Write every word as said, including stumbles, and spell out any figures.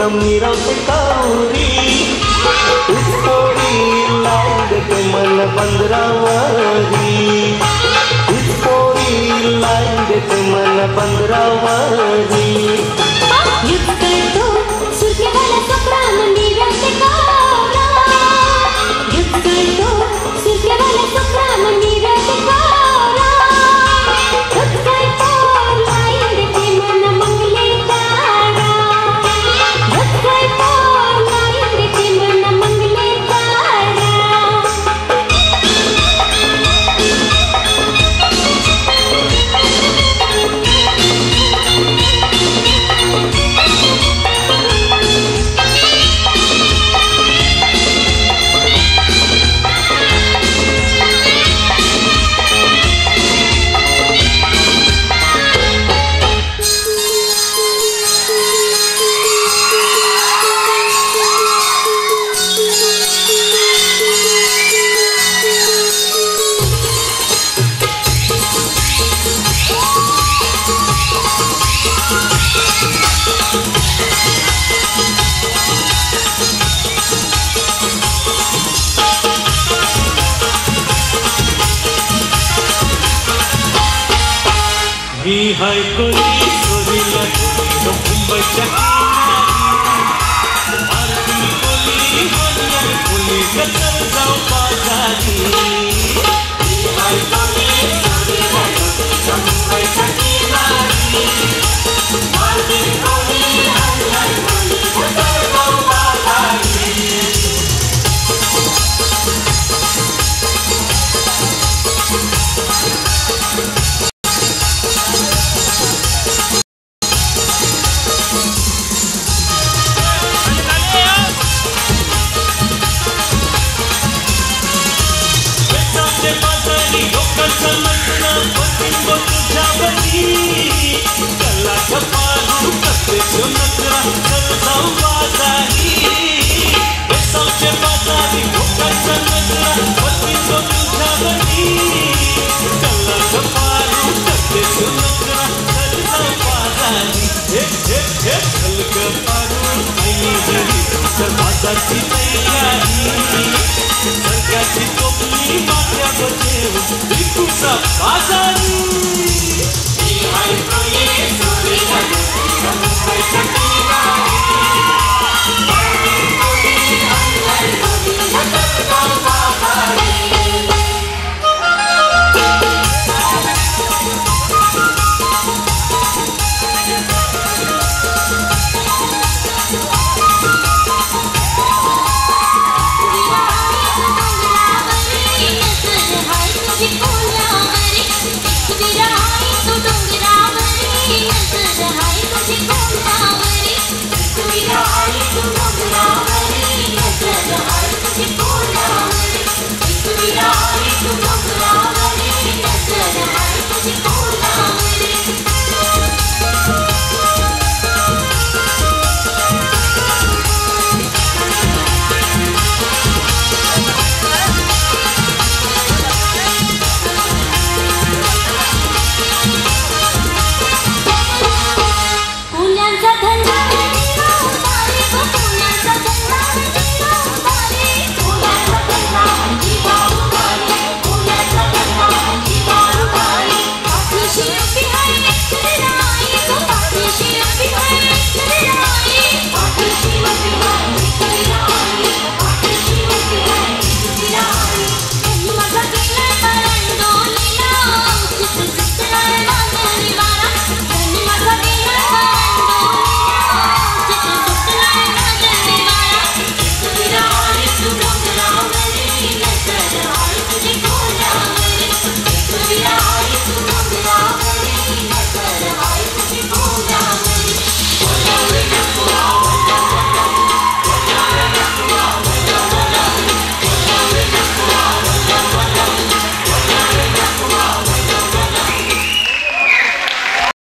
मिरवते Kauri पोरी line देते मन पंधरावारी पोरी लाईन देते मन पंधरावारी युद्ध करतो सुरकेवाला कपडा मिरवते कावरा युद्ध करतो सुरकेवाला कपडा मिरवते कावरा युद्ध करतो लाईन देते मन मंगले तारा युद्ध करतो लाईन देते मन मंगले तारा ही हाय कोली सोरीला तो मुंबईच्या किनारी आरती कोली होणार कोली कतर जाऊ बाजारी ही हाय कोली सोरीला तो मुंबईच्या किनारी आरती कोली होणार कोली कतर जाऊ बाजारी समजना पतिंगो तुझ्यावरी कला छपारू करते जो नजरा चल जाऊ बाजारी बेसावचे बाजारी भोकाचा नजरा पतिंगो तुझ्यावरी कला छपारू करते जो नजरा चल जाऊ बाजारी हे हे हे चल ग पारू आई घरी तर बाजारची तयारी सरकारची टोपली माथ्यावर ठेवून भिकूचा बाजारी ही हाय कोली सोरीला तो मुंबईच्या किनारी आरती कोली होणार कोली कतर जाऊ बाजारी तुझी कोलावरी तुझी राई तो डोंगरावरी नजर हाय तुझी